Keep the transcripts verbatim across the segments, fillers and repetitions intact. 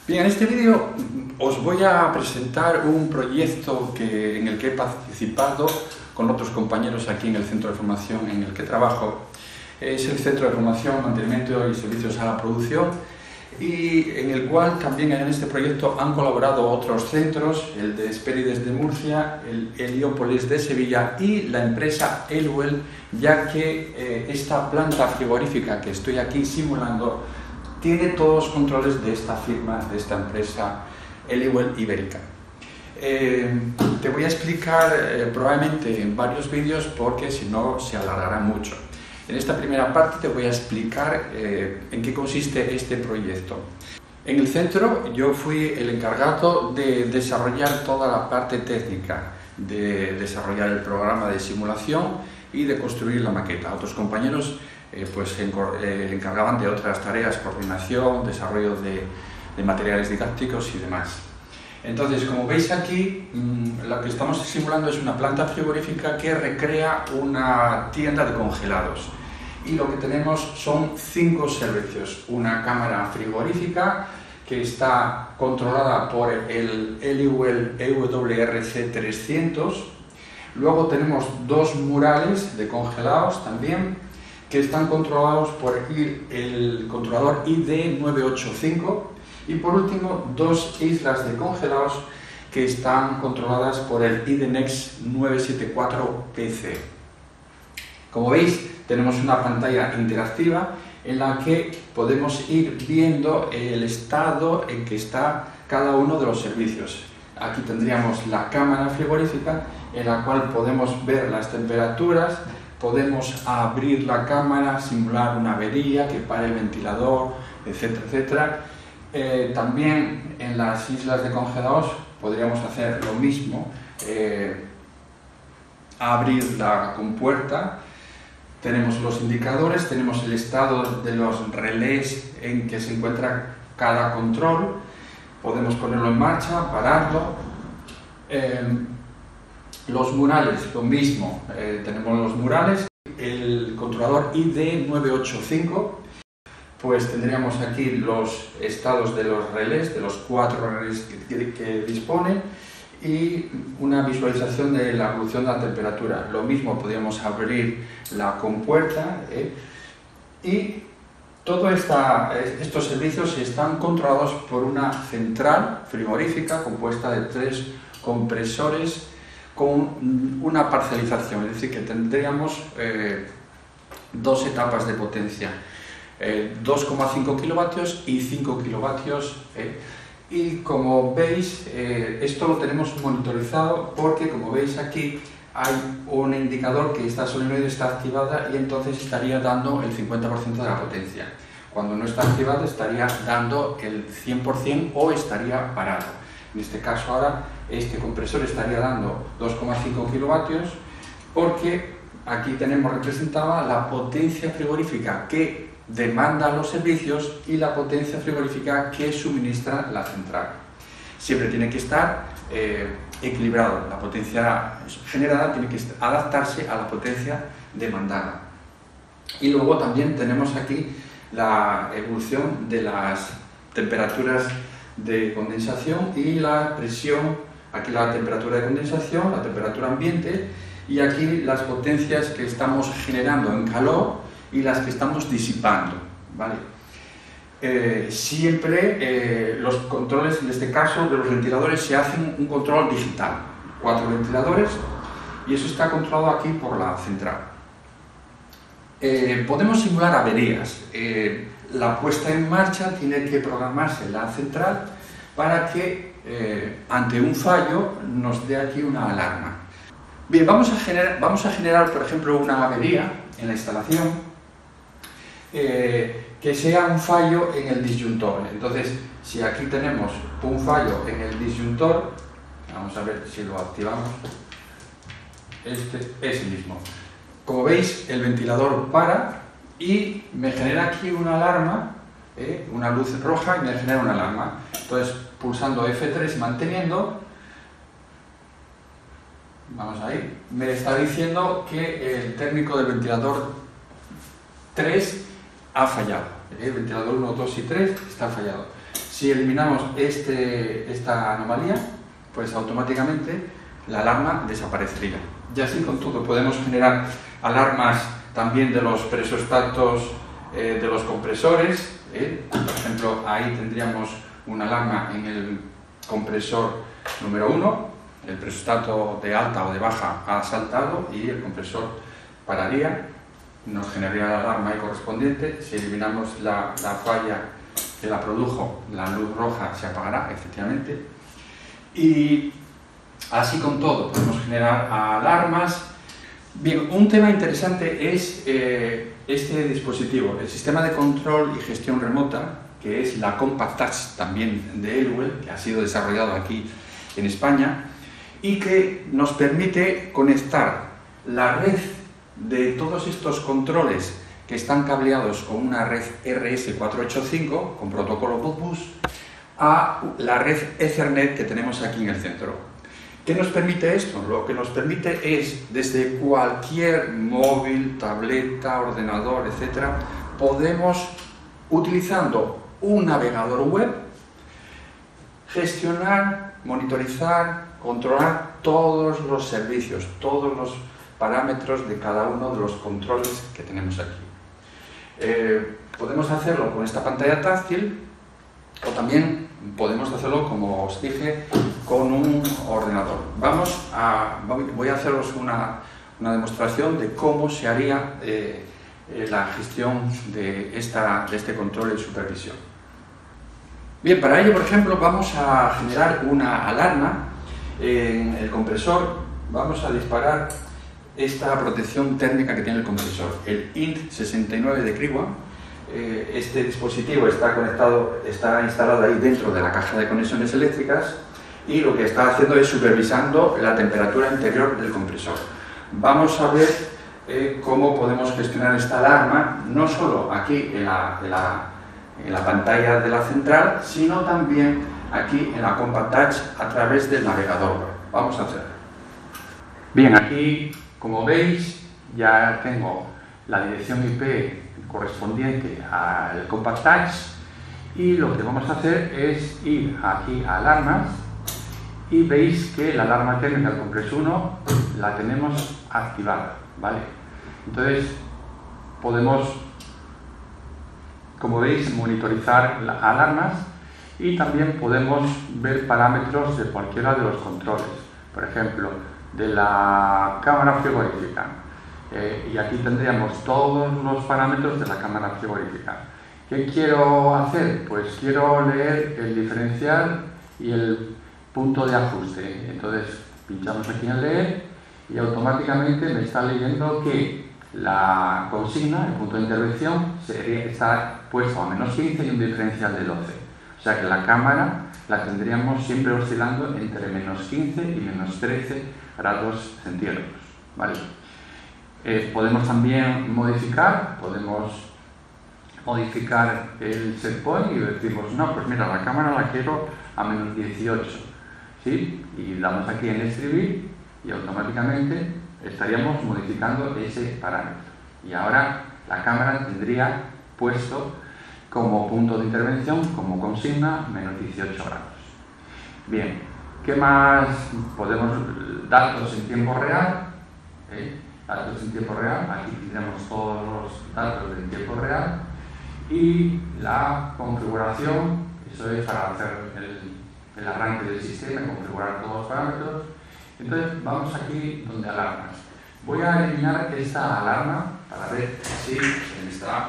Bien, en este vídeo os voy a presentar un proyecto que, en el que he participado con otros compañeros aquí en el centro de formación en el que trabajo. Es el Centro de Formación, Mantenimiento y Servicios a la Producción, y en el cual también en este proyecto han colaborado otros centros, el de Hesperides de Murcia, el Heliópolis de Sevilla y la empresa Eliwell, ya que eh, esta planta frigorífica que estoy aquí simulando tiene todos los controles de esta firma, de esta empresa Eliwell Ibérica. Eh, te voy a explicar eh, probablemente en varios vídeos porque si no se alargará mucho. En esta primera parte te voy a explicar eh, en qué consiste este proyecto. En el centro yo fui el encargado de desarrollar toda la parte técnica, de desarrollar el programa de simulación y de construir la maqueta. Otros compañeros eh, pues, se eh, encargaban de otras tareas, coordinación, desarrollo de, de materiales didácticos y demás. Entonces, como veis aquí, mmm, lo que estamos simulando es una planta frigorífica que recrea una tienda de congelados. Y lo que tenemos son cinco servicios. Una cámara frigorífica que está controlada por el Eliwell E W R C trescientos. Luego tenemos dos murales de congelados también, que están controlados por el controlador I D nueve ocho cinco. Y por último, dos islas de congelados que están controladas por el I D NEX nueve siete cuatro P C. Como veis, tenemos una pantalla interactiva en la que podemos ir viendo el estado en que está cada uno de los servicios. Aquí tendríamos la cámara frigorífica en la cual podemos ver las temperaturas, podemos abrir la cámara, simular una avería, que pare el ventilador, etcétera, etcétera. Eh, también en las islas de congelados podríamos hacer lo mismo, eh, abrir la compuerta. Tenemos los indicadores, tenemos el estado de los relés en que se encuentra cada control, podemos ponerlo en marcha, pararlo. Eh, los murales, lo mismo, eh, tenemos los murales, el controlador I D nueve ocho cinco. Pues tendríamos aquí los estados de los relés, de los cuatro relés que, que dispone, y una visualización de la evolución de la temperatura. Lo mismo, podríamos abrir la compuerta eh, y todos estos servicios están controlados por una central frigorífica compuesta de tres compresores con una parcialización, es decir, que tendríamos eh, dos etapas de potencia. Eh, dos coma cinco kilovatios y cinco kilovatios eh. Y como veis, eh, esto lo tenemos monitorizado porque, como veis aquí, hay un indicador que esta solenoide está activada y entonces estaría dando el cincuenta por ciento de la potencia. Cuando no está activada estaría dando el cien por cien o estaría parado. En este caso ahora este compresor estaría dando dos coma cinco kilovatios porque aquí tenemos representada la potencia frigorífica que demanda los servicios y la potencia frigorífica que suministra la central. Siempre tiene que estar eh, equilibrado. La potencia generada tiene que adaptarse a la potencia demandada. Y luego también tenemos aquí la evolución de las temperaturas de condensación y la presión. Aquí la temperatura de condensación, la temperatura ambiente, y aquí las potencias que estamos generando en calor y las que estamos disipando, ¿vale? Eh, siempre eh, los controles, en este caso de los ventiladores, se hacen un control digital, cuatro ventiladores, y eso está controlado aquí por la central. Eh, podemos simular averías. Eh, la puesta en marcha tiene que programarse en la central para que eh, ante un fallo nos dé aquí una alarma. Bien, vamos a generar, vamos a generar por ejemplo una avería en la instalación. Eh, que sea un fallo en el disyuntor. Entonces, si aquí tenemos un fallo en el disyuntor, vamos a ver si lo activamos, este es el mismo. Como veis, el ventilador para y me genera aquí una alarma, eh, una luz roja, y me genera una alarma. Entonces, pulsando F tres y manteniendo, vamos ahí, me está diciendo que el térmico del ventilador tres ha fallado. El ventilador uno, dos y tres está fallado. Si eliminamos este, esta anomalía, pues automáticamente la alarma desaparecería. Y así con todo podemos generar alarmas también de los presostatos eh, de los compresores. ¿eh? Por ejemplo, ahí tendríamos una alarma en el compresor número uno, el presostato de alta o de baja ha saltado y el compresor pararía, nos generaría la alarma ahí correspondiente. Si eliminamos la, la falla que la produjo, la luz roja se apagará, efectivamente. Y así con todo, podemos generar alarmas. Bien, un tema interesante es eh, este dispositivo, el sistema de control y gestión remota, que es la Compact Touch también de Elwell, que ha sido desarrollado aquí en España, y que nos permite conectar la red de todos estos controles que están cableados con una red R S cuatrocientos ochenta y cinco con protocolo Modbus a la red Ethernet que tenemos aquí en el centro. ¿Qué nos permite esto? Lo que nos permite es, desde cualquier móvil, tableta, ordenador, etcétera, podemos, utilizando un navegador web, gestionar, monitorizar, controlar todos los servicios, todos los parámetros de cada uno de los controles que tenemos aquí. Eh, podemos hacerlo con esta pantalla táctil o también podemos hacerlo, como os dije, con un ordenador. Vamos a, voy a haceros una, una demostración de cómo se haría eh, eh, la gestión de, esta, de este control y supervisión. Bien, para ello, por ejemplo, vamos a generar una alarma en el compresor. Vamos a disparar esta protección térmica que tiene el compresor, el I N T sesenta y nueve de Kriwa. Eh, este dispositivo está conectado, está instalado ahí dentro de la caja de conexiones eléctricas y lo que está haciendo es supervisando la temperatura interior del compresor. Vamos a ver eh, cómo podemos gestionar esta alarma, no solo aquí en la, en, la, en la pantalla de la central, sino también aquí en la Compact Touch a través del navegador web. Vamos a hacerlo. Bien, aquí, como veis, ya tengo la dirección I P correspondiente al Compact Touch y lo que vamos a hacer es ir aquí a alarmas y veis que la alarma térmica del compresor uno la tenemos activada, ¿vale? Entonces podemos, como veis, monitorizar las alarmas y también podemos ver parámetros de cualquiera de los controles, por ejemplo, de la cámara frigorífica. Eh, y aquí tendríamos todos los parámetros de la cámara frigorífica. ¿Qué quiero hacer? Pues quiero leer el diferencial y el punto de ajuste. Entonces pinchamos aquí en leer y automáticamente me está leyendo que la consigna, el punto de intervención, sería, está puesto a menos quince y un diferencial de doce. O sea que la cámara la tendríamos siempre oscilando entre menos quince y menos trece grados centígrados, ¿vale? Eh, podemos también modificar, podemos modificar el set point y decimos, no, pues mira, la cámara la quiero a menos dieciocho, ¿sí? Y damos aquí en escribir y automáticamente estaríamos modificando ese parámetro. Y ahora la cámara tendría puesto como punto de intervención, como consigna, menos dieciocho grados. Bien, ¿qué más? Podemos datos en tiempo real, ¿eh? Datos en tiempo real, aquí tendremos todos los datos en tiempo real y la configuración, eso es para hacer el, el arranque del sistema y configurar todos los parámetros. Entonces vamos aquí donde alarmas. Voy a eliminar esta alarma para ver si se me está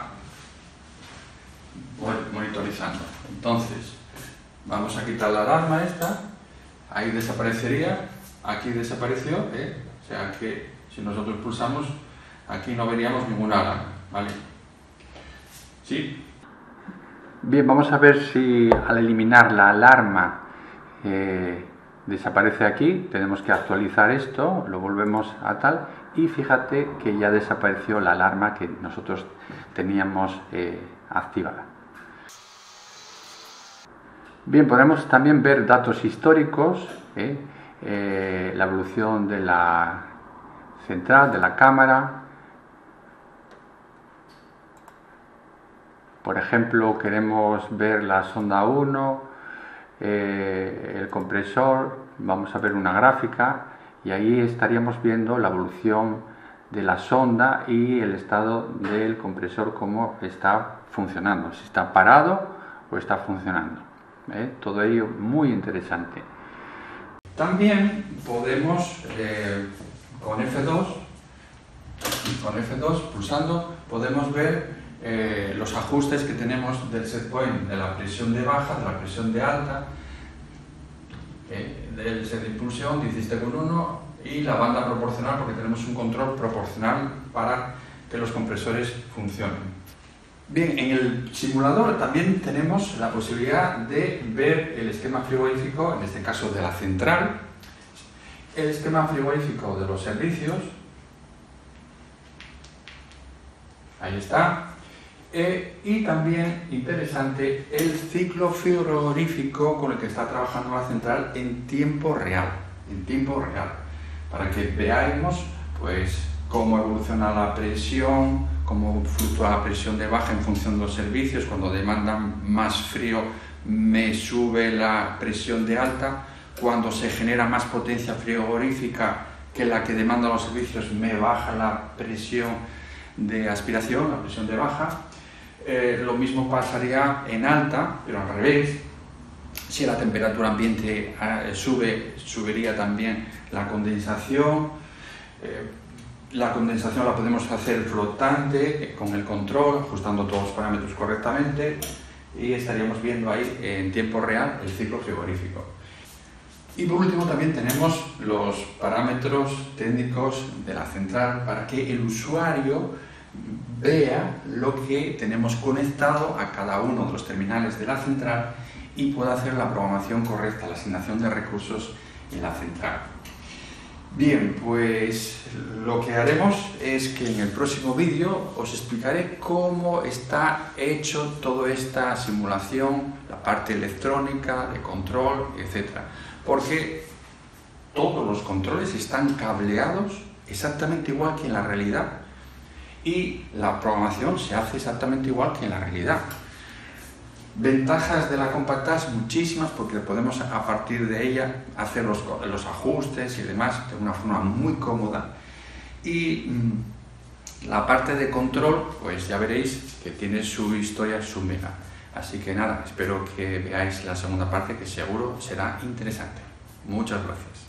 monitorizando. Entonces vamos a quitar la alarma esta, ahí desaparecería, aquí desapareció, ¿eh? O sea que si nosotros pulsamos, aquí no veríamos ninguna alarma, ¿vale? ¿Sí? Bien, vamos a ver si al eliminar la alarma eh, desaparece aquí. Tenemos que actualizar esto, lo volvemos a tal y fíjate que ya desapareció la alarma que nosotros teníamos eh, activada. Bien, podemos también ver datos históricos, ¿eh? Eh, la evolución de la central, de la cámara. Por ejemplo, queremos ver la sonda uno, eh, el compresor, vamos a ver una gráfica y ahí estaríamos viendo la evolución de la sonda y el estado del compresor, cómo está funcionando, si está parado o está funcionando. ¿eh? Todo ello muy interesante. También podemos, eh, con F dos, con F dos pulsando, podemos ver eh, los ajustes que tenemos del set point, de la presión de baja, de la presión de alta, eh, del set de impulsión, diecisiete coma uno, y la banda proporcional, porque tenemos un control proporcional para que los compresores funcionen. Bien, en el simulador también tenemos la posibilidad de ver el esquema frigorífico, en este caso de la central, el esquema frigorífico de los servicios, ahí está, eh, y también interesante el ciclo frigorífico con el que está trabajando la central en tiempo real, en tiempo real, para que veamos pues cómo evoluciona la presión, cómo fluctúa la presión de baja en función de los servicios. Cuando demandan más frío me sube la presión de alta, cuando se genera más potencia frigorífica que la que demandan los servicios me baja la presión de aspiración, la presión de baja. Eh, lo mismo pasaría en alta, pero al revés. Si la temperatura ambiente eh, sube, subiría también la condensación. Eh, La condensación la podemos hacer flotante con el control, ajustando todos los parámetros correctamente, y estaríamos viendo ahí en tiempo real el ciclo frigorífico. Y por último también tenemos los parámetros técnicos de la central para que el usuario vea lo que tenemos conectado a cada uno de los terminales de la central y pueda hacer la programación correcta, la asignación de recursos en la central. Bien, pues lo que haremos es que en el próximo vídeo os explicaré cómo está hecho toda esta simulación, la parte electrónica, de control, etcétera. Porque todos los controles están cableados exactamente igual que en la realidad y la programación se hace exactamente igual que en la realidad. Ventajas de la Compact-Touch muchísimas, porque podemos a partir de ella hacer los, los ajustes y demás de una forma muy cómoda. Y mmm, la parte de control, pues ya veréis que tiene su historia, su mega. Así que nada, espero que veáis la segunda parte, que seguro será interesante. Muchas gracias.